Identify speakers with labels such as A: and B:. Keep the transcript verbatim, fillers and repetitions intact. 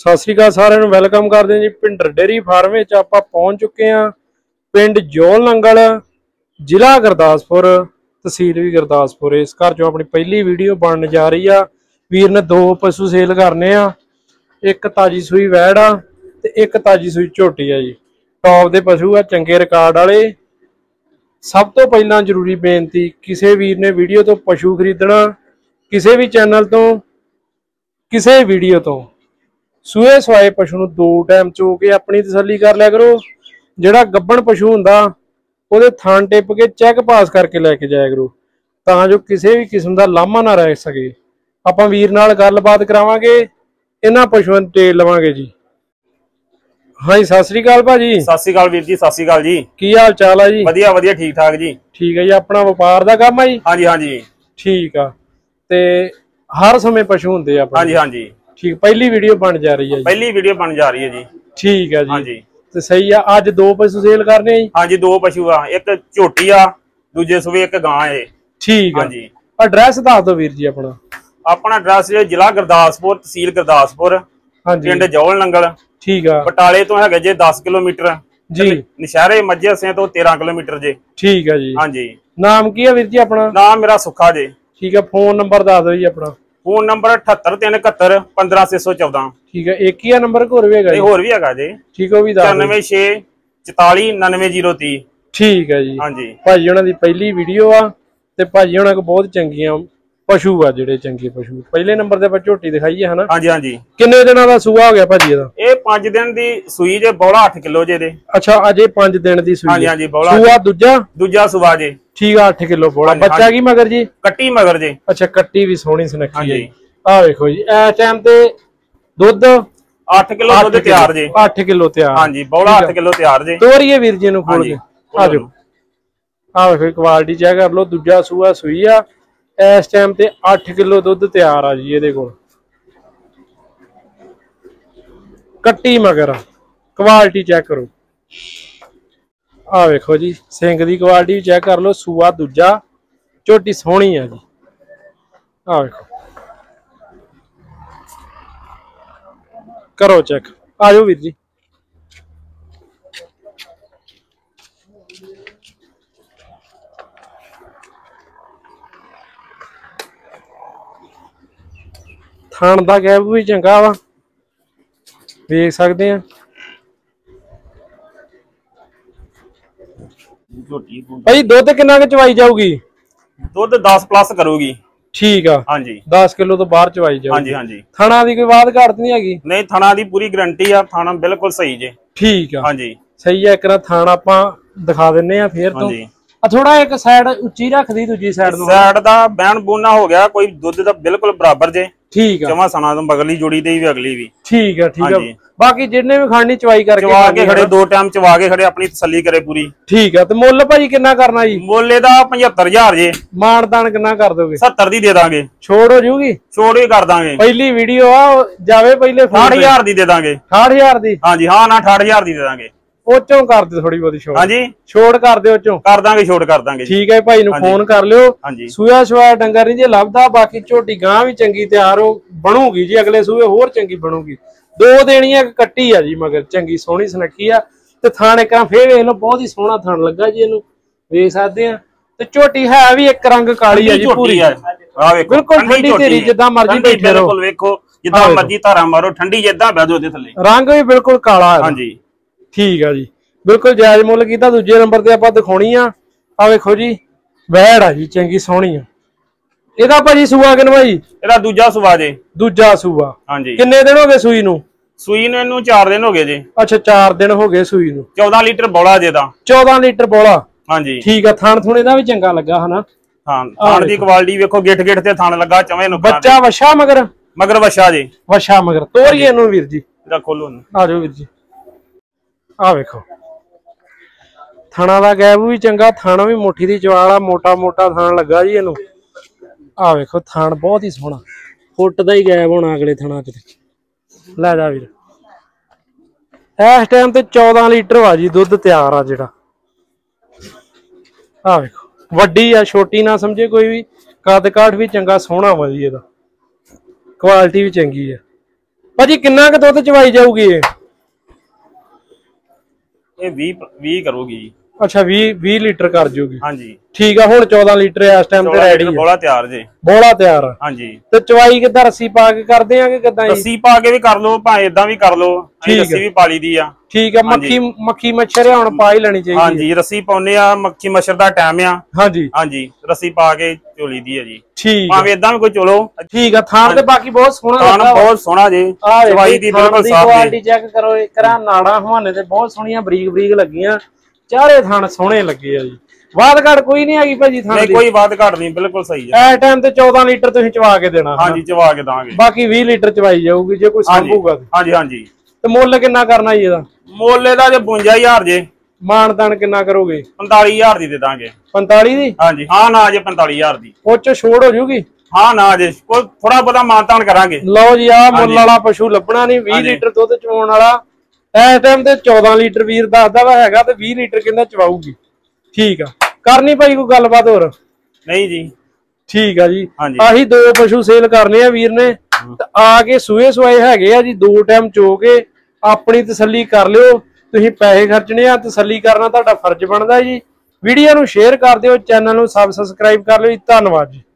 A: सत श्री अकाल सारिਆਂ ਨੂੰ ਵੈਲਕਮ ਕਰਦੇ ਹਾਂ जी ਭਿੰਡਰ डेयरी फार्म ਵਿੱਚ ਆਪਾਂ ਪਹੁੰਚ ਚੁੱਕੇ ਹਾਂ ਪਿੰਡ ਜੋਲ ਨੰਗਲ ਜ਼ਿਲ੍ਹਾ ਗੁਰਦਾਸਪੁਰ तहसील भी गुरदासपुर। इस घर चो अपनी पहली वीडियो बनने जा रही है। वीर ने दो पशु सेल करने आ एक ताजी सूई वैड़ आ ते एक ताजी सूई झोटी है जी। टॉप दे पशु आ चंगे रिकॉर्ड वाले। सब तो पहला जरूरी बेनती किसी वीर ने वीडियो तो पशु खरीदना किसी भी चैनल तो किसी वीडियो तो सूए सवाए पशु नूं दो टाइम चो के अपनी तसल्ली कर लिया करो। जिहड़ा गब्बण पशु हुंदा ਉਹਦੇ ਥਣ ਟਿਪ ਕੇ ਚੈੱਕ ਪਾਸ ਕਰਕੇ ਲੈ ਕੇ ਜਾਇਆ ਕਰੋ ਤਾਂ ਜੋ ਕਿਸੇ ਵੀ ਕਿਸਮ ਦਾ ਲਾਮਾ ਨਾ ਰਹਿ ਸਕੇ। ਆਪਾਂ ਵੀਰ ਨਾਲ ਗੱਲਬਾਤ ਕਰਾਵਾਂਗੇ ਇਹਨਾਂ ਪਸ਼ੂਆਂ ਦੀ ਡਿਟੇਲ ਲਵਾਂਗੇ ਜੀ। ਹਾਂਜੀ ਸਤਿ ਸ੍ਰੀ ਅਕਾਲ ਭਾਜੀ।
B: ਸਤਿ ਸ੍ਰੀ ਅਕਾਲ ਵੀਰ ਜੀ। ਸਤਿ ਸ੍ਰੀ ਅਕਾਲ ਜੀ।
A: ਕੀ ਹਾਲ ਚਾਲ ਆ ਜੀ?
B: ਵਧੀਆ ਵਧੀਆ ਠੀਕ ਠਾਕ ਜੀ।
A: ਠੀਕ ਹੈ ਜੀ। ਆਪਣਾ ਵਪਾਰ ਦਾ ਕੰਮ ਆ ਜੀ? ਹਾਂਜੀ
B: ਹਾਂਜੀ
A: ਠੀਕ ਆ। ਤੇ ਹਰ ਸਮੇਂ ਪਸ਼ੂ ਹੁੰਦੇ ਆ?
B: ਹਾਂਜੀ ਹਾਂਜੀ
A: ਠੀਕ। ਪਹਿਲੀ ਵੀਡੀਓ ਬਣ ਜਾ ਰਹੀ ਹੈ ਜੀ?
B: ਪਹਿਲੀ ਵੀਡੀਓ ਬਣ ਜਾ ਰਹੀ ਹੈ ਜੀ।
A: ਠੀਕ ਹੈ ਜੀ।
B: ਹਾਂਜੀ
A: ਤੇ ਸਹੀ ਆ। ਅੱਜ ਦੋ ਪਸ਼ੂ ਸੇਲ करने जी?
B: हाँ जी दो पशु आ एक झोटी आ दूजे सूबे एक गां है।
A: ठीक है
B: जी।
A: एड्रैस दस दो वीर जी अपना।
B: अपना एड्रैस जिला गुरदासपुर तहसील गुरदासपुर पिंड जौल नंगल।
A: ठीक है।
B: बटाले तो है जे दस किलोमीटर
A: जी।
B: नशहरे मज्जे से तो तेरह किलोमीटर जे।
A: ठीक है जी।
B: हाँ जी।
A: नाम की है वीर जी अपना?
B: नाम मेरा सुखा जे।
A: ठीक है। फोन नंबर दस दो जी अपना।
B: फोन नंबर अठहत्तर तीन इकहत्तर पंद्रह छे सौ चौदह।
A: ठीक है। एक ही है नंबर होर भी है?
B: होर भी है जी।
A: ठीक है।
B: चौरानवे छे चौताली ननवे जीरो तीह।
A: ठीक है जी।
B: हाँ जी।
A: भाजी होना दी पहली वीडियो आ ते भाजी होना को बहुत चंगियां पशु आ जिहड़े चंगे पशु। पहले नंबर ते ਆਪਾਂ ਝੋਟੀ ਦਿਖਾਈ ਹੈ ਹਨਾ?
B: ਹਾਂਜੀ ਹਾਂਜੀ।
A: ਕਿੰਨੇ ਦਿਨਾਂ ਦਾ ਸੂਆ ਹੋ ਗਿਆ ਭਾਜੀ ਇਹਦਾ?
B: ਇਹ ਪੰਜ ਦਿਨ ਦੀ ਸੂਈ ਜੇ ਬੌਲਾ ਅੱਠ ਕਿਲੋ ਜੇ ਦੇ।
A: ਅੱਛਾ ਅਜੇ ਪੰਜ ਦਿਨ ਦੀ ਸੂਈ?
B: ਹਾਂਜੀ ਹਾਂਜੀ ਬੌਲਾ।
A: ਸੂਆ ਦੂਜਾ? ਦੂਜਾ
B: ਸੂਆ ਜੇ।
A: ਠੀਕ ਆ। ਅੱਠ ਕਿਲੋ ਬੌਲਾ। ਬੱਚਾ ਕੀ ਮਗਰ ਜੀ? ਕੱਟੀ
B: ਮਗਰ ਜੇ।
A: ਅੱਛਾ ਕੱਟੀ ਵੀ ਸੋਹਣੀ ਸੁਨੱਖੀ ਹੈ। ਆ ਵੇਖੋ ਜੀ ਇਸ ਟਾਈਮ ਤੇ ਦੁੱਧ
B: ਅੱਠ ਕਿਲੋ ਦੁੱਧ ਤਿਆਰ ਜੇ।
A: ਅੱਠ ਕਿਲੋ ਤਿਆਰ।
B: ਹਾਂਜੀ ਬੌਲਾ ਅੱਠ ਕਿਲੋ ਤਿਆਰ ਜੇ।
A: ਤੋਰੀਏ ਵੀਰ ਜੀ ਨੂੰ ਖੋਲ ਕੇ ਆ ਜਾਓ। ਆ ਵੇਖੋ ਕੁਆਲਿਟੀ ਚੈੱਕ ਕਰ ਲਓ। ਦੂਜਾ ਸੂਆ ਸੂਈ ਆ ਇਸ ਟਾਈਮ ਤੇ ਅੱਠ ਕਿਲੋ ਦੁੱਧ ਤਿਆਰ ਆ ਜੀ ਇਹਦੇ ਕੋਲ। ਕੱਟੀ ਮਗਰ ਕੁਆਲਿਟੀ ਚੈੱਕ ਕਰੋ। ਆ ਵੇਖੋ ਜੀ ਸਿੰਗ ਦੀ ਕੁਆਲਿਟੀ ਵੀ ਚੈੱਕ ਕਰ ਲਓ। ਸੂਆ ਦੂਜਾ ਝੋਟੀ ਸੋਹਣੀ ਆ ਜੀ। ਆ ਵੇਖੋ करो चेक। आ जाओ वीर जी। थान दा गैप भी चंगा वा देख सकते हैं। भाई दुध कितना के चवाई जाऊगी?
B: दुध दस प्लस करूगी।
A: ठीक है। हाँ जी। दस किलो तो बाहर चवाई जाओ। हाँ जी हाँ जी। थाना दी कोई बात घाट नहीं हैगी?
B: नहीं थाना दी पूरी गारंटी है। थाना बिल्कुल सही जे। ठीक है। हाँ जी
A: सही है। एक थाना आपां दिखा दिन्ने आ फिर तो। थोड़ा एक साइड उच्ची रख दी दूजी साइड नु।
B: साइड दा बैन बूना हो गया कोई दुध दा बिल्कुल बराबर जे। ठीक है। जमा सना तो बगली जुड़ी दी भी अगली भी। ठीक है ठीक है। बाकी जिन्ने भी खानी चवाई करके चवा के खड़े दो टाइम चवा के खड़े अपनी तसल्ली करे पूरी। ठीक है। तो मुੱਲ भाजी कितना करना जी? मुੱਲ ਇਹਦਾ पचहत्तर हजार जे। मानदान कितना कर दोगे? सत्तर दी दे दांगे। छोड़ हो जूगी? छोड़ ही कर दांगे। पहली वीडियो आ जावे पहले साठ हजार दी दे दांगे। साठ हजार दी? हां जी हां ना साठ हजार दी दे दांगे। ओचों कर दे थोड़ी बहुत छोड़। हां जी छोड़ कर दे ओचों कर दांगे छोड़ कर दांगे। ठीक है भाई नु फोन कर लियो। हां जी सूया सुआ डंगर नहीं जे लभदा। बाकी झोटी गां भी चंगी तैयार हो बनूगी जी। अगले सूए होर चंगी बनूगी। दो देनी है कट्टी है जी मगर चंगी सोहनी सुनक्खी आ ते थान एक फिर वेख लो बहुत ही सोहना थान लगा जी। इहनू वेख सकदे आ ते झोटी है भी एक रंग काली है जी पूरी। आ वेखो बिल्कुल ठंडी तेरी जिद्दां मर्जी बैठे रहो। बिल्कुल वेखो जिद्दां मर्जी धारा मारो ठंडी जिद्दां बैठो ओदे थल्ले। रंग भी बिल्कुल काला है। हां जी ठीक है जी। बिल्कुल जायज मुੱਲ कीता। दूजे नंबर ते आपां दिखाउणी आ। आ वेखो जी वैड़ आ जी चंगी सोहनी आ। ਇਹਦਾ ਭਾਜੀ ਸੂਆ ਕਿੰਨਾ ਭਾਈ? ਇਹਦਾ ਦੂਜਾ ਸੂਆ ਜੇ। ਦੂਜਾ ਸੂਆ। ਹਾਂਜੀ। ਕਿੰਨੇ ਦਿਨ ਹੋ ਗਏ ਸੂਈ ਨੂੰ? ਸੂਈ ਨੂੰ ਇਹਨੂੰ ਚਾਰ ਦਿਨ ਹੋ ਗਏ ਜੀ। ਅੱਛਾ ਚਾਰ ਦਿਨ ਹੋ ਗਏ ਸੂਈ ਨੂੰ। ਚੌਦਾਂ ਲੀਟਰ ਬੋਲਾ ਜੇ ਦਾ। ਚੌਦਾਂ ਲੀਟਰ ਬੋਲਾ। ਹਾਂਜੀ ਠੀਕ ਆ। ਥਣ ਥੁਣੇ ਦਾ ਵੀ ਚੰਗਾ ਲੱਗਾ ਹਨਾ? ਹਾਂ ਥਣ ਦੀ ਕੁਆਲਿਟੀ ਵੇਖੋ ਗਿੱਠ ਗਿੱਠ ਤੇ ਥਣ ਲੱਗਾ ਚਵੇਂ ਨੂੰ। ਬੱਚਾ ਵਛਾ ਮਗਰ? ਮਗਰ ਵਛਾ ਜੇ। ਵਛਾ ਮਗਰ। ਤੋਰੀਏ ਇਹਨੂੰ ਵੀਰ ਜੀ। ਇਹਦਾ ਖੋਲੋ ਇਹਨੂੰ। ਆ ਜਾਓ ਵੀਰ ਜੀ। ਆ ਵੇਖੋ ਥਣਾ ਦਾ ਗੈਪ ਵੀ ਚੰਗਾ। ਥਣ ਵੀ ਮੁੱਠੀ ਦੀ ਚਵਾਲ ਆ। ਮੋਟਾ ਮੋਟਾ ਥਣ ਲੱਗਾ ਜੀ ਇਹਨੂੰ। आ वेखो थान बहुत ही सोहना फुट का ही गैप होना अगले थाना च। लै जा वीर इस टाइम ते चौदह लीटर वा जी दुध तैयार आ जिहड़ा। आ वेखो वड्डी आ छोटी ना समझे कोई भी। कद काठ भी चंगा सोहना वा जी इहदा। क्वालिटी भी चंगी है।
A: ਭਾਜੀ ਕਿੰਨਾ ਕੁ ਦੁੱਧ ਚਵਾਈ ਜਾਊਗੀ ਇਹ?
B: ਇਹ ਵੀਹ ਵੀਹ ਕਰੂਗੀ ਜੀ।
A: ਅੱਛਾ ਵੀਹ ਵੀਹ ਲੀਟਰ ਕਰ ਜੂਗੀ।
B: ਹਾਂਜੀ
A: ਠੀਕ ਆ। ਹੁਣ ਚੌਦਾਂ ਲੀਟਰ ਇਸ ਟਾਈਮ ਤੇ ਰੈਡੀ ਹੈ।
B: ਬੋਲਾ ਤਿਆਰ ਜੇ।
A: ਬੋਲਾ ਤਿਆਰ।
B: ਹਾਂਜੀ।
A: ਤੇ ਚਵਾਈ ਕਿੱਦਾਂ ਰੱਸੀ ਪਾ ਕੇ ਕਰਦੇ ਆ ਕਿ ਕਿੱਦਾਂ?
B: ਰੱਸੀ ਪਾ ਕੇ ਵੀ ਕਰ ਲੋ, ਭਾਵੇਂ ਇਦਾਂ ਵੀ ਕਰ ਲੋ। ਰੱਸੀ ਵੀ ਪਾਲੀ ਦੀ ਆ।
A: ਠੀਕ ਆ। ਮੱਖੀ ਮੱਖੀ ਮੱਛਰ ਹੁਣ ਪਾ ਹੀ ਲੈਣੀ ਚਾਹੀਦੀ।
B: ਹਾਂਜੀ ਰੱਸੀ ਪਾਉਨੇ ਆ, ਮੱਖੀ ਮੱਛਰ ਦਾ ਟਾਈਮ ਆ।
A: ਹਾਂਜੀ
B: ਹਾਂਜੀ ਰੱਸੀ ਪਾ ਕੇ ਚੋਲੀ ਦੀ ਆ ਜੀ।
A: ਠੀਕ
B: ਭਾਵੇਂ ਇਦਾਂ ਵੀ ਕੋਈ ਚਲੋ।
A: ਠੀਕ ਆ। ਥਾਣ ਤੇ ਬਾਕੀ ਬਹੁਤ ਸੋਹਣਾ
B: ਥਾਣ ਬਹੁਤ ਸੋਹਣਾ ਜੀ। ਚਵਾਈ ਦੀ ਬਿਲਕੁਲ ਸਾਫ਼
A: ਕੁਆਲਿਟੀ ਚੈੱਕ ਕਰੋ। ਕਰਾਂ ਨਾੜਾਂ ਹਵਾਨੇ ਤੇ ਬਹੁਤ ਸੋਹਣੀਆਂ ਬਰੀਕ ਬਰੀਕ ਲੱਗੀਆਂ। ਚਾਰੇ ਥਾਣ ਸੋਹਣੇ ਲੱਗੇ ਆ ਜੀ। ਵਾਧ ਘਾਟ ਕੋਈ ਨਹੀਂ ਹੈਗੀ ਭਾਜੀ ਥਾਣ ਦੀ?
B: ਕੋਈ ਵਾਧ ਘਾਟ ਨਹੀਂ, ਬਿਲਕੁਲ ਸਹੀ ਹੈ।
A: ਇਸ ਟਾਈਮ ਤੇ ਚੌਦਾਂ ਲੀਟਰ ਤੁਸੀਂ ਚਵਾ ਕੇ ਦੇਣਾ?
B: ਹਾਂਜੀ ਚਵਾ ਕੇ ਦਾਂਗੇ।
A: ਬਾਕੀ ਵੀਹ ਲੀਟਰ ਚਵਾਈ ਜਾਊਗੀ ਜੇ ਕੋਈ ਸੰਭੂਗਾ।
B: ਹਾਂਜੀ ਹਾਂਜੀ।
A: ਤੇ ਮੁੱਲ ਕਿੰਨਾ ਕਰਨਾ ਜੀ ਇਹਦਾ?
B: ਮੁੱਲ ਇਹਦਾ ਜੇ ਬਵੰਜਾ ਹਜ਼ਾਰ ਜੇ।
A: ਮਾਨਦਾਨ ਕਿੰਨਾ ਕਰੋਗੇ?
B: ਪੰਤਾਲੀ ਹਜ਼ਾਰ ਦੀ ਦੇ ਦਾਂਗੇ।
A: ਪੰਤਾਲੀ ਦੀ?
B: ਹਾਂਜੀ ਹਾਂ ਨਾ ਜੇ ਪੰਤਾਲੀ ਹਜ਼ਾਰ ਦੀ।
A: ਉਹ ਚ ਛੋੜ ਹੋ ਜੂਗੀ?
B: ਹਾਂ ਨਾ ਜੇ ਕੋਈ ਥੋੜਾ ਬਹੁਤਾ ਮਾਨਤਾਨ ਕਰਾਂਗੇ।
A: ਲਓ ਜੀ ਆ ਮੁੱਲ ਵਾਲਾ ਪਸ਼ੂ ਲੱਭਣਾ ਨਹੀਂ। ਵੀਹ ਲੀਟਰ ਦੁੱਧ ਚਵਾਉਣ ਵਾਲਾ ਇਸ ਟਾਈਮ ਤੇ ਚੌਦਾਂ ਲੀਟਰ ਵੀਰ ਦੱਸਦਾ ਵਾ ਹੈਗਾ ਤੇ ਵੀਹ ਲੀਟਰ ਕਹਿੰਦਾ ਚਵਾਊਗੀ। ਠੀਕ ਆ। ਕਰਨੀ ਭਾਈ ਕੋਈ ਗੱਲਬਾਤ ਹੋਰ?
B: ਨਹੀਂ ਜੀ।
A: ਠੀਕ ਆ ਜੀ। ਆਹੀ ਦੋ ਪਸ਼ੂ ਸੇਲ ਕਰਨੇ ਆ ਵੀਰ ਨੇ। ਆ ਕੇ ਸੂਏ ਸਵਾਏ ਹੈਗੇ ਆ ਜੀ। ਦੋ ਟਾਈਮ ਚੋ ਕੇ ਆਪਣੀ ਤਸੱਲੀ ਕਰ ਲਿਓ। ਤੁਸੀਂ ਪੈਸੇ ਖਰਚਣੇ ਆ, ਤਸੱਲੀ ਕਰਨਾ ਤੁਹਾਡਾ ਫਰਜ਼ ਬਣਦਾ ਜੀ। ਵੀਡੀਓ ਨੂੰ ਸ਼ੇਅਰ ਕਰ ਦਿਓ, ਚੈਨਲ ਨੂੰ ਸਬਸਕ੍ਰਾਈਬ ਕਰ ਲਿਓ ਜੀ। ਧੰਨਵਾਦ ਜੀ।